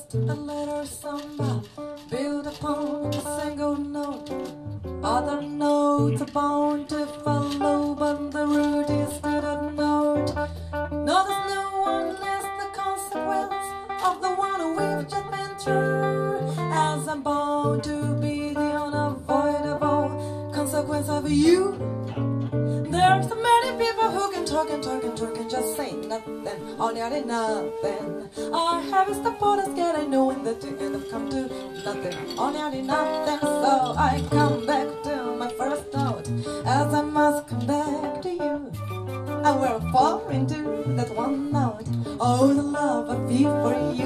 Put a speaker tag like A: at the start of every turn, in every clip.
A: just a letter Samba built upon a single note. Other notes are bound to follow, but the root is still a note. No, there's no one less the consequence of the one we've just been through, as I'm bound to be the unavoidable consequence of you. There's so many people who can talk and talk and talk and just say nothing, or nearly nothing. Our habits, the borders get I know in the end have come to nothing, or nearly nothing. So I come back to my first note, as I must come back to you. I will fall into that one note. Oh, the love I feel for you.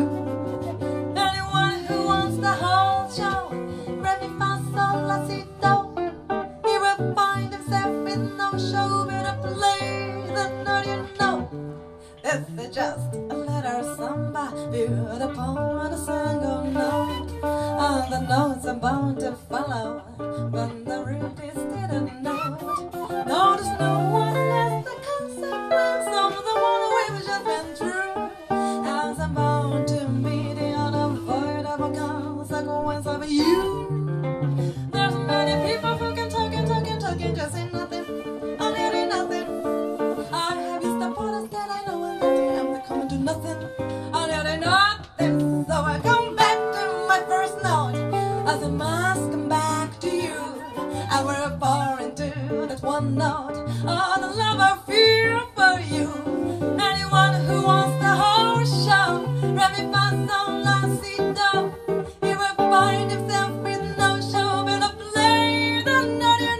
A: Anyone who wants the whole show, grab me fast, so let's see though. He will find himself with no show, better play the note you know. This is just a letter Samba built upon a single note. And the notes are bound to follow, but the root is still a note. No, there's no one less the consequence of the one we've just been through, as I'm bound to be the unavoidable consequence of you. There's many people who can talk and talk and talk and just say nothing, or nearly nothing. I have used the borders that I know and nothing, I'm coming to nothing, or nearly nothing. So I come back to my first note, as I must come back to you. I will pour into that one note, all the love I feel for you. Anyone who wants the whole show, let me find some last do. He will find himself with no show, but play the note you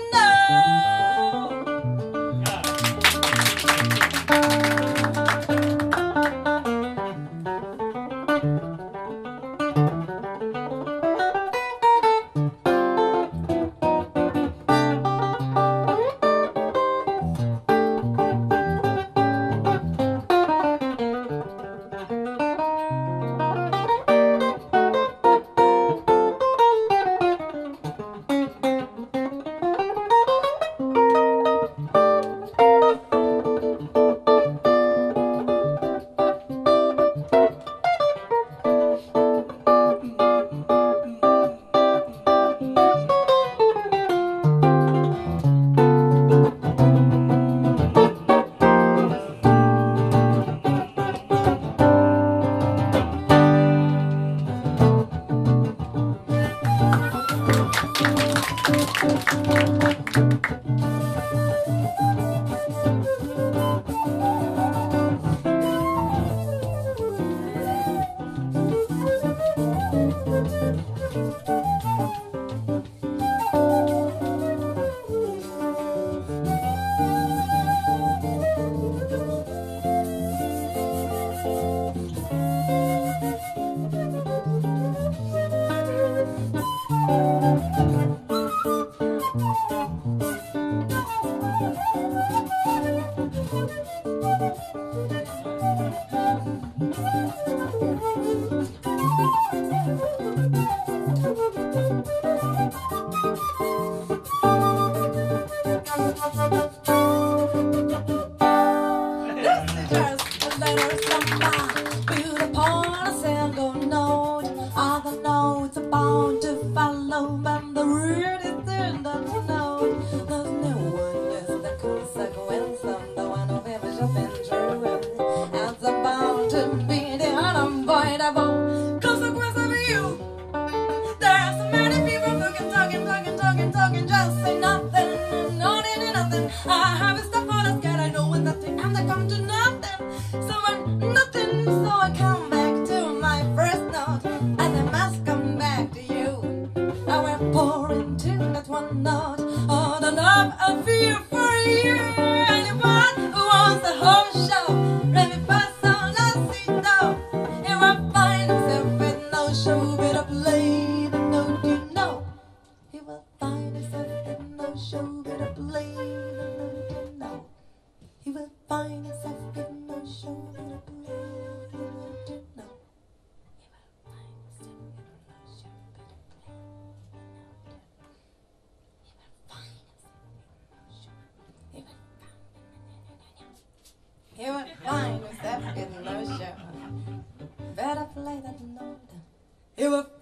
A: You will find yourself in no show. Better play that note. It will